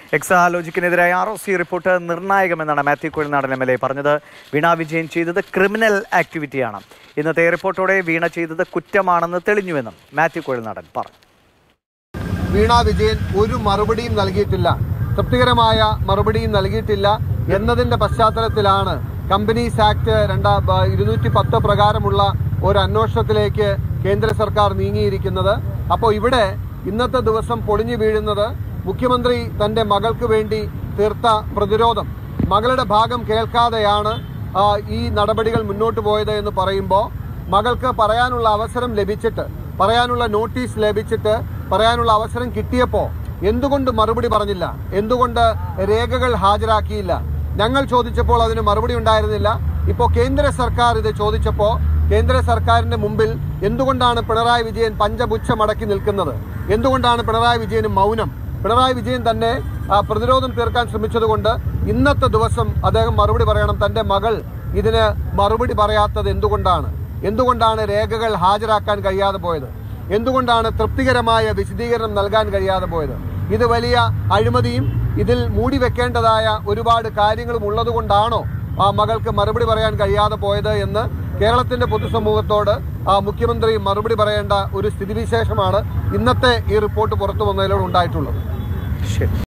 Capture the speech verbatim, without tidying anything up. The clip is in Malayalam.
എക്സാലോജിക്കിനെതിരായ ആർ ഒ സി റിപ്പോർട്ട് നിർണായകമെന്നാണ് Mathew Kuzhalnadan M L A പറഞ്ഞത്. വീണ വിജയൻ ചെയ്തത് ക്രിമിനൽ ആക്ടിവിറ്റിയാണ്. ഇന്നത്തെ റിപ്പോർട്ടോടെ വീണ ചെയ്തത് കുറ്റമാണെന്ന് തെളിഞ്ഞുവെന്നും മാത്യു കുഴൽനാടൻ പറഞ്ഞു. വീണ വിജയൻ ഒരു മറുപടിയും നൽകിയിട്ടില്ല, തൃപ്തികരമായ മറുപടിയും നൽകിയിട്ടില്ല എന്നതിന്റെ പശ്ചാത്തലത്തിലാണ് കമ്പനീസ് ആക്ട് രണ്ടാ ഇരുന്നൂറ്റി പത്ത് പ്രകാരമുള്ള ഒരു അന്വേഷണത്തിലേക്ക് കേന്ദ്ര സർക്കാർ നീങ്ങിയിരിക്കുന്നത്. അപ്പോൾ ഇവിടെ ഇന്നത്തെ ദിവസം പൊളിഞ്ഞു വീഴുന്നത് മുഖ്യമന്ത്രി തന്റെ മകൾക്ക് വേണ്ടി തീർത്ത പ്രതിരോധം, മകളുടെ ഭാഗം കേൾക്കാതെയാണ് ഈ നടപടികൾ മുന്നോട്ട് പോയത് എന്ന് പറയുമ്പോൾ മകൾക്ക് പറയാനുള്ള അവസരം ലഭിച്ചിട്ട്, പറയാനുള്ള നോട്ടീസ് ലഭിച്ചിട്ട്, പറയാനുള്ള അവസരം കിട്ടിയപ്പോൾ എന്തുകൊണ്ട് മറുപടി പറഞ്ഞില്ല? എന്തുകൊണ്ട് രേഖകൾ ഹാജരാക്കിയില്ല? ഞങ്ങൾ ചോദിച്ചപ്പോൾ അതിന് മറുപടി ഉണ്ടായിരുന്നില്ല. ഇപ്പോൾ കേന്ദ്ര സർക്കാർ ഇത് ചോദിച്ചപ്പോൾ കേന്ദ്ര സർക്കാരിന്റെ മുമ്പിൽ എന്തുകൊണ്ടാണ് പിണറായി വിജയൻ പഞ്ചപുച്ഛമടക്കി നിൽക്കുന്നത്? എന്തുകൊണ്ടാണ് പിണറായി വിജയന് മൗനം? പിണറായി വിജയൻ തന്നെ പ്രതിരോധം തീർക്കാൻ ശ്രമിച്ചതുകൊണ്ട് ഇന്നത്തെ ദിവസം അദ്ദേഹം മറുപടി പറയണം. തന്റെ മകൾ ഇതിന് മറുപടി പറയാത്തത് എന്തുകൊണ്ടാണ്? എന്തുകൊണ്ടാണ് രേഖകൾ ഹാജരാക്കാൻ കഴിയാതെ പോയത്? എന്തുകൊണ്ടാണ് തൃപ്തികരമായ വിശദീകരണം നൽകാൻ കഴിയാതെ പോയത്? ഇത് വലിയ അഴിമതിയും ഇതിൽ മൂടി വെക്കേണ്ടതായ ഒരുപാട് കാര്യങ്ങളും ഉള്ളതുകൊണ്ടാണോ ആ മകൾക്ക് മറുപടി പറയാൻ കഴിയാതെ പോയത് എന്ന് കേരളത്തിന്റെ പൊതുസമൂഹത്തോട് ആ മുഖ്യമന്ത്രി മറുപടി പറയേണ്ട ഒരു സ്ഥിതിവിശേഷമാണ് ഇന്നത്തെ ഈ റിപ്പോർട്ട് പുറത്തു വന്നതിലൂടെ ഉണ്ടായിട്ടുള്ളത്.